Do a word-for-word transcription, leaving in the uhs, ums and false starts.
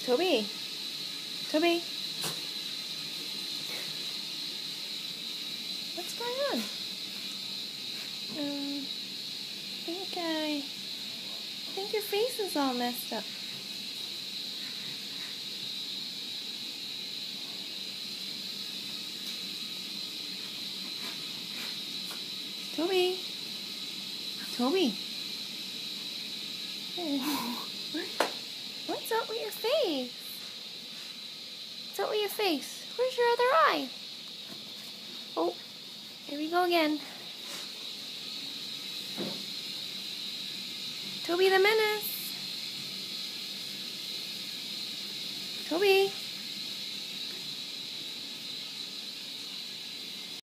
Toby. Toby. What's going on? Um, I think I, I think your face is all messed up. Toby. Toby. Oh. What's up with your face? What's up with your face? Where's your other eye? Oh, here we go again. Toby the Menace. Toby.